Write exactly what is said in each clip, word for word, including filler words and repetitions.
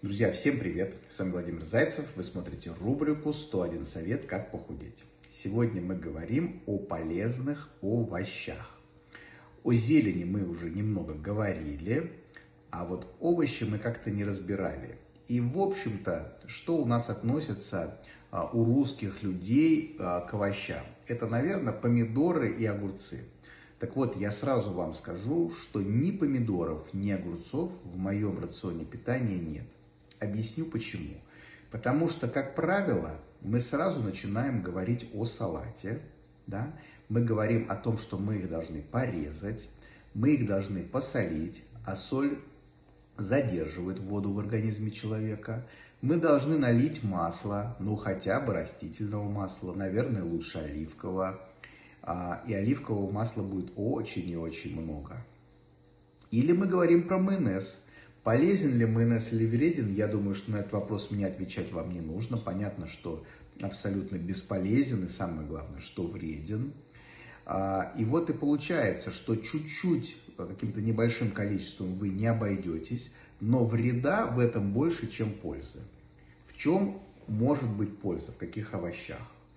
Друзья, всем привет! С вами Владимир Зайцев. Вы смотрите рубрику сто один совет «Как похудеть». Сегодня мы говорим о полезных овощах. О зелени мы уже немного говорили, а вот овощи мы как-то не разбирали. И, в общем-то, что у нас относится а, у русских людей а, к овощам? Это, наверное, помидоры и огурцы. Так вот, я сразу вам скажу, что ни помидоров, ни огурцов в моем рационе питания нет. Объясню почему. Потому что, как правило, мы сразу начинаем говорить о салате. Да? Мы говорим о том, что мы их должны порезать, мы их должны посолить, а соль задерживает воду в организме человека. Мы должны налить масло, ну хотя бы растительного масла, наверное, лучше оливкового. И оливкового масла будет очень и очень много. Или мы говорим про майонез. Полезен ли майонез или вреден? Я думаю, что на этот вопрос мне отвечать вам не нужно. Понятно, что абсолютно бесполезен и самое главное, что вреден. И вот и получается, что чуть-чуть, каким-то небольшим количеством вы не обойдетесь, но вреда в этом больше, чем пользы. В чем может быть польза? В каких овощах?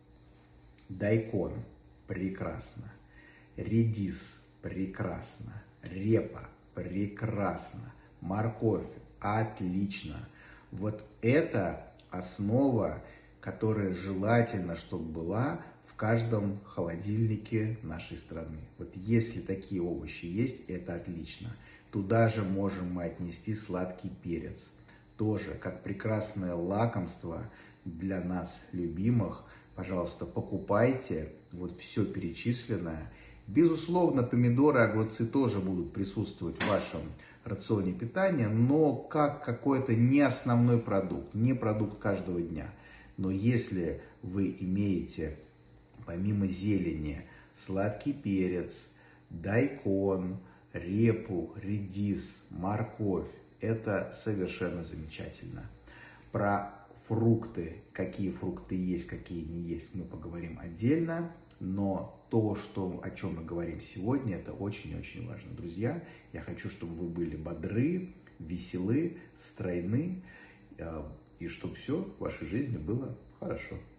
Дайкон. Прекрасно. Редис. Прекрасно. Репа. Прекрасно. Морковь. Отлично. Вот это основа, которая желательно, чтобы была в каждом холодильнике нашей страны. Вот если такие овощи есть, это отлично. Туда же можем мы отнести сладкий перец. Тоже как прекрасное лакомство для нас, любимых. Пожалуйста, покупайте вот все перечисленное. Безусловно, помидоры, огурцы тоже будут присутствовать в вашем рационе питания, но как какой-то не основной продукт, не продукт каждого дня. Но если вы имеете помимо зелени сладкий перец, дайкон, репу, редис, морковь, это совершенно замечательно. Про фрукты, какие фрукты есть, какие не есть, мы поговорим отдельно. Но то, что, о чем мы говорим сегодня, это очень-очень важно. Друзья, я хочу, чтобы вы были бодры, веселы, стройны, и чтобы все в вашей жизни было хорошо.